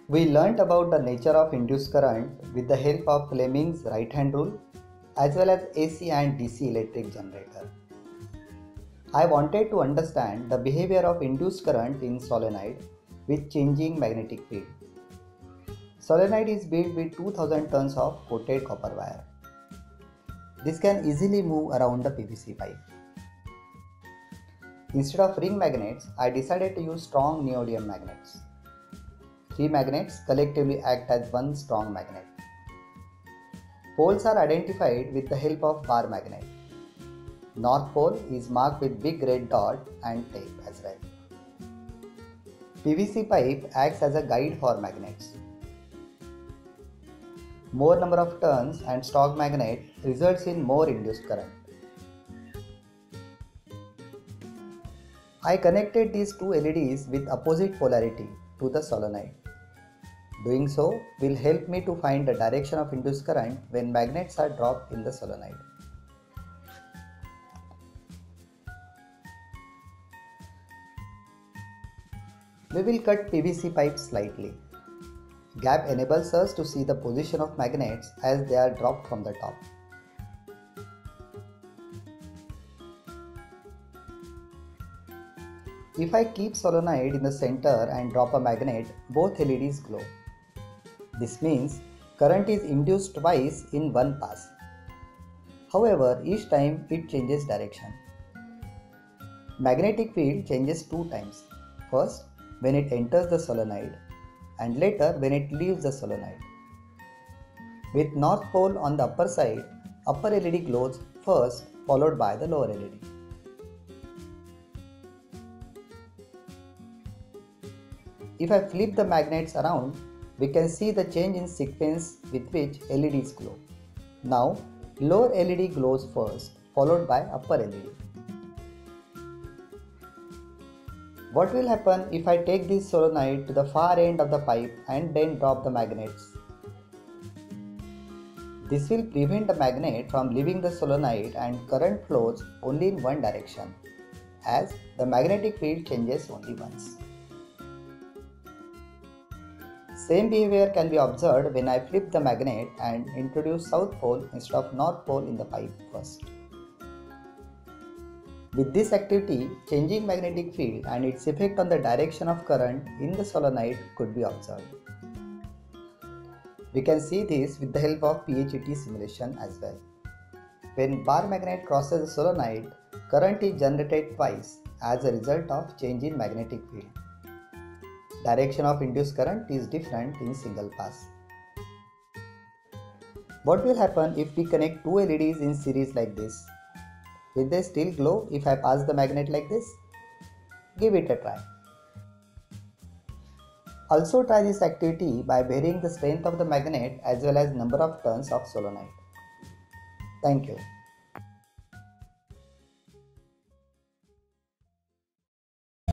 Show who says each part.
Speaker 1: We learnt about the nature of induced current with the help of Fleming's right-hand rule as well as AC and DC electric generator. I wanted to understand the behavior of induced current in solenoid with changing magnetic field. Solenoid is built with 2000 tons of coated copper wire. This can easily move around the PVC pipe. Instead of ring magnets, I decided to use strong neodymium magnets. 3 magnets collectively act as one strong magnet. Poles are identified with the help of bar magnet. North pole is marked with big red dot and tape as well. PVC pipe acts as a guide for magnets. More number of turns and strong magnet results in more induced current. I connected these two LEDs with opposite polarity to the solenoid. Doing so will help me to find the direction of induced current when magnets are dropped in the solenoid. We will cut PVC pipe slightly. Gap enables us to see the position of magnets as they are dropped from the top. If I keep solenoid in the center and drop a magnet, both LEDs glow. This means current is induced twice in one pass. However, each time it changes direction. Magnetic field changes 2 times. First, when it enters the solenoid, and later when it leaves the solenoid. With north pole on the upper side, upper LED glows first, followed by the lower LED. If I flip the magnets around, we can see the change in sequence with which LEDs glow. Now, lower LED glows first, followed by upper LED. What will happen if I take this solenoid to the far end of the pipe and then drop the magnets? This will prevent the magnet from leaving the solenoid and current flows only in one direction, as the magnetic field changes only once. Same behavior can be observed when I flip the magnet and introduce south pole instead of north pole in the pipe first. With this activity, changing magnetic field and its effect on the direction of current in the solenoid could be observed. We can see this with the help of PHET simulation as well. When bar magnet crosses the solenoid, current is generated twice as a result of change in magnetic field. Direction of induced current is different in single pass. What will happen if we connect two LEDs in series like this? Will they still glow if I pass the magnet like this? Give it a try. Also try this activity by varying the strength of the magnet as well as number of turns of solenoid. Thank you.